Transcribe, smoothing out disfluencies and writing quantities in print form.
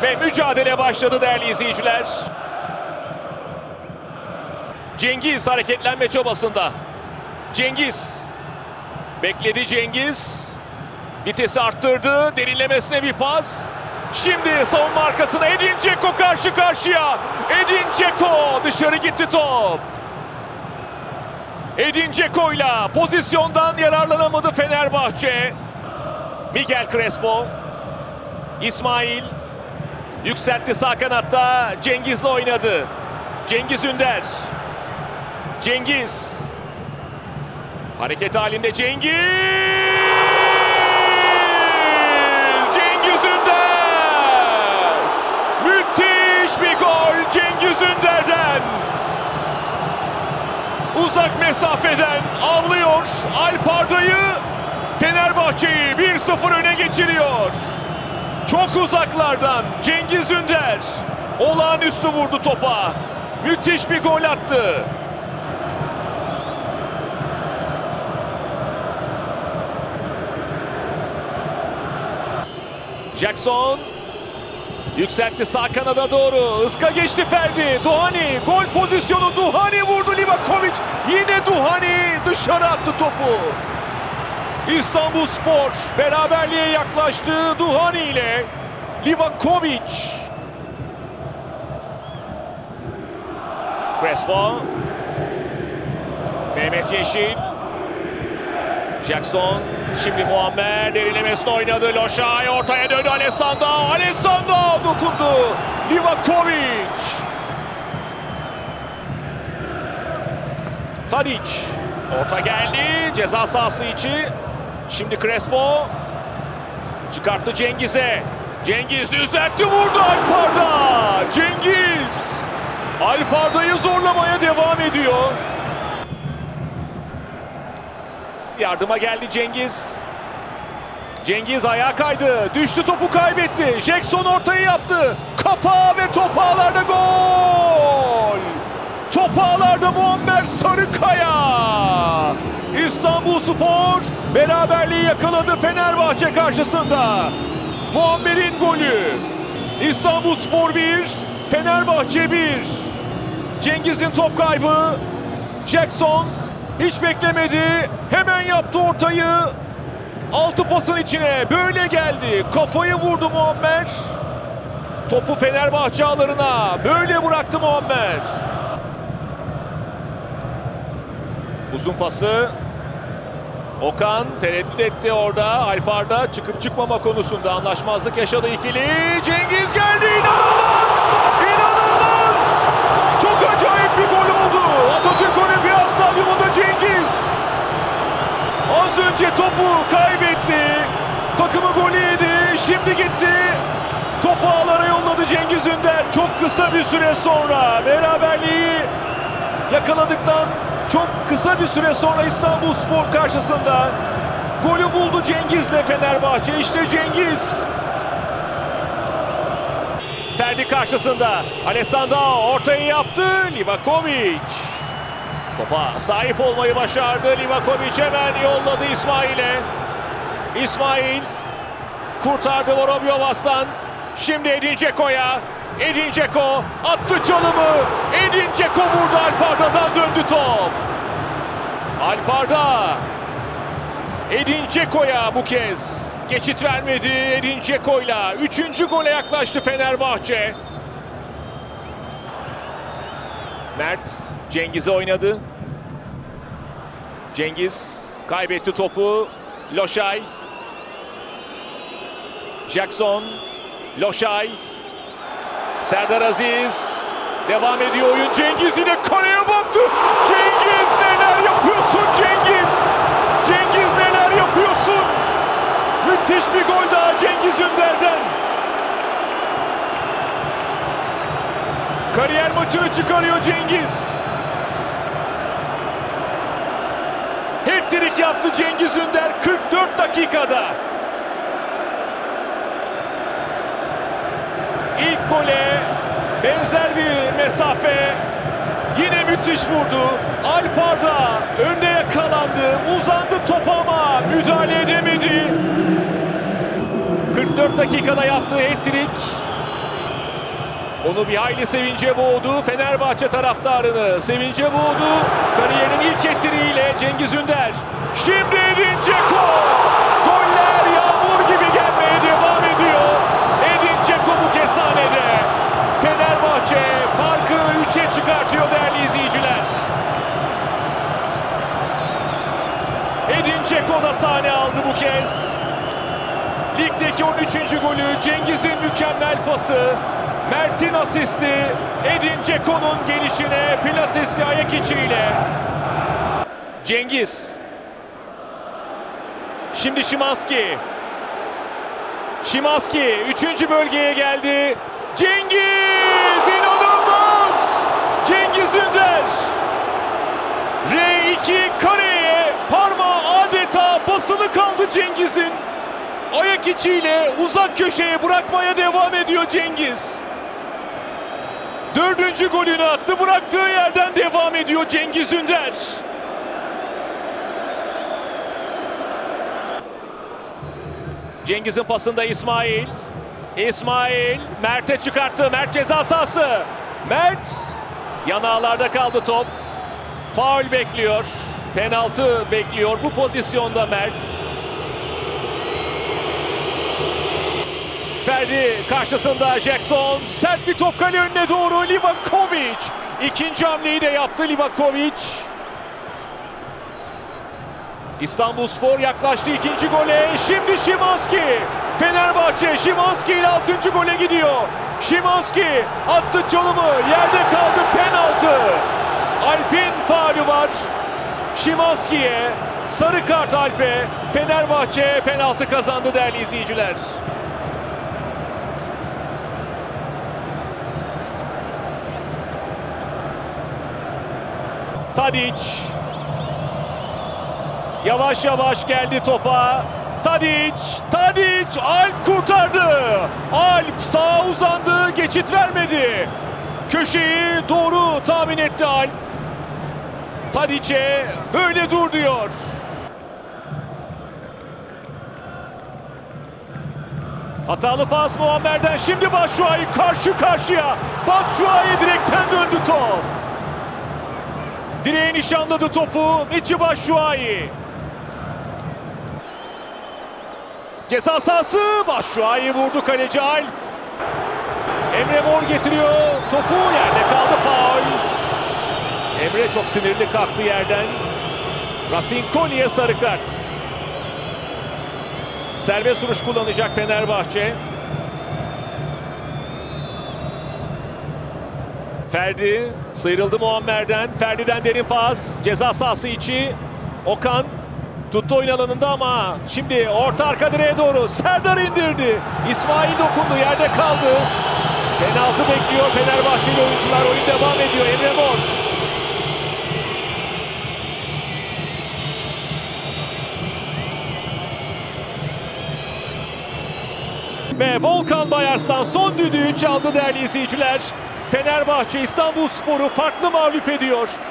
Ve mücadele başladı değerli izleyiciler. Cengiz hareketlenme çabasında. Cengiz. Bekledi Cengiz. Vitesi arttırdı. Derinlemesine bir pas. Şimdi savunma arkasına Edin Dzeko karşı karşıya. Edin Dzeko dışarı gitti top. Edin Dzeko'yla pozisyondan yararlanamadı Fenerbahçe. Miguel Crespo. İsmail. Yükseltti sağ kanatta. Cengiz'le oynadı. Cengiz Ünder. Cengiz. Hareket halinde Cengiz. Cengiz Ünder. Müthiş bir gol Cengiz Ünder'den. Uzak mesafeden avlıyor. Alparda'yı, Fenerbahçe'yi 1-0 öne geçiriyor. Çok uzaklardan Cengiz Ünder olağanüstü vurdu topa. Müthiş bir gol attı. Jackson yükseltti sağ kanada doğru. Iska geçti Ferdi. Duhani gol pozisyonu. Duhani vurdu. Livakovic yine Duhani dışarı attı topu. İstanbulspor beraberliğe yaklaştı Duhani ile. Livakovic. Crespo. Mehmet Yeşil. Jackson. Şimdi Muammer derinlemesine oynadı. Loşay ortaya döndü. Alessandro dokundu. Livakovic. Tadic. Orta geldi. Ceza sahası içi. Şimdi Crespo. Çıkarttı Cengiz'e. Cengiz düzeltti vurdu Alparda. Cengiz. Alparda'yı zorlamaya devam ediyor. Yardıma geldi Cengiz. Cengiz ayağa kaydı. Düştü, topu kaybetti. Jackson ortayı yaptı. Kafa ve top ağlarda gol. Top ağlarda Muammer Sarıkaya. İstanbulspor beraberliği yakaladı Fenerbahçe karşısında. Muammer'in golü. İstanbulspor 1, Fenerbahçe 1. Cengiz'in top kaybı. Jackson hiç beklemedi. Hemen yaptı ortayı. Altı pasın içine. Böyle geldi. Kafayı vurdu Muammer. Topu Fenerbahçe ağlarına. Böyle bıraktı Muammer. Uzun pası. Okan tereddüt etti orada. Alparda çıkıp çıkmama konusunda anlaşmazlık yaşadı ikili. Cengiz geldi. İnanılmaz! İnanılmaz! Çok acayip bir gol oldu. Atatürk Olimpiyat Stadyumunda Cengiz. Az önce topu kaybetti. Takımı golü yedi. Şimdi gitti. Topu ağlara yolladı Cengiz Ünder. Çok kısa bir süre sonra beraberliği yakaladıktan çok kısa bir süre sonra İstanbulspor karşısında golü buldu Cengiz'le Fenerbahçe. İşte Cengiz. Ferdi karşısında. Alessandro ortayı yaptı. Livakovic. Topa sahip olmayı başardı. Livakovic hemen yolladı İsmail'e. İsmail kurtardı Vorobyovas'tan. Şimdi Edin Dzeko'ya. Edin Dzeko attı çalımı. Edin Dzeko vurdu, Alparda'dan döndü top. Alparda Edin Dzeko'ya bu kez geçit vermedi. Edin Dzeko'yla 3. gole yaklaştı Fenerbahçe. Mert Cengiz'e oynadı. Cengiz kaybetti topu. Loşay. Jackson. Loşay. Serdar Aziz. Devam ediyor oyun. Cengiz yine kaleye baktı. Cengiz neler yapıyorsun Cengiz? Cengiz neler yapıyorsun? Müthiş bir gol daha Cengiz Ünder'den. Kariyer maçını çıkarıyor Cengiz. Hat-trick yaptı Cengiz Ünder 44 dakikada. İlk gole benzer bir mesafe. Yine müthiş vurdu. Alparda önde yakalandı. Uzandı top ama müdahale edemedi. 44 dakikada yaptığı hat-trick Onu bir hayli sevince boğdu. Fenerbahçe taraftarını sevince boğdu. Kariyerinin ilk ettiriğiyle Cengiz Ünder. Şimdi Edin Dzeko. Goller yağmur gibi gelmeye devam ediyor. Edin Dzeko bu kez sahnede. Fenerbahçe farkı 3'e çıkartıyor değerli izleyiciler. Edin Dzeko da sahne aldı bu kez. Ligdeki 13. golü, Cengiz'in mükemmel pası, Mert'in asisti, Edin Dzeko'nun gelişine plasesi ayak içiyle. Cengiz. Şimdi Szymański. Szymański 3. bölgeye geldi. Cengiz inanılmaz! Cengiz Ünder. R2 kareye parmağı adeta basılı kaldı Cengiz'in. Ayak içiyle uzak köşeye bırakmaya devam ediyor Cengiz. 4. golünü attı, bıraktığı yerden devam ediyor Cengiz Ünder. Cengiz'in pasında İsmail. İsmail Mert'e çıkarttı. Mert ceza sahası. Mert yanağlarda kaldı top. Faul bekliyor. Penaltı bekliyor bu pozisyonda Mert. Ferdi karşısında Jackson. Sert bir top kale önüne doğru. Livakovic. İkinci hamleyi de yaptı Livakovic. İstanbulspor yaklaştı ikinci gole. Şimdi Szymański. Fenerbahçe Szymański ile 6. gole gidiyor. Szymański attı çalımı. Yerde kaldı, penaltı. Alp'in faulü var. Szymański'ye sarı kart Alp'e. Fenerbahçe penaltı kazandı değerli izleyiciler. Tadic. Yavaş yavaş geldi topa. Tadic. Alp kurtardı. Alp sağa uzandı. Geçit vermedi. Köşeyi doğru tahmin etti Alp. Tadic'e böyle dur diyor. Hatalı pas Muammer'den. Şimdi Batshuayi karşı karşıya. Batshuayi direkten döndü top. Direğe nişanladı topu Michy Batshuayi. Ceza sahası, Batshuayi vurdu, kaleci Alp. Emre Mor getiriyor topu, yerde kaldı, faul. Emre çok sinirli kalktı yerden. Rasinkoli'ye sarı kart. Serbest vuruş kullanacak Fenerbahçe. Ferdi sıyrıldı Muammer'den. Ferdi'den derin pas. Ceza sahası içi. Okan tuttu oyun alanında ama şimdi orta arka direğe doğru. Serdar indirdi. İsmail dokundu. Yerde kaldı. Penaltı bekliyor Fenerbahçeli oyuncular. Oyun devam ediyor. Emre Mor. Ve Volkan Bayarslan son düdüğü çaldı değerli izleyiciler. Fenerbahçe İstanbulspor'u farklı mağlup ediyor.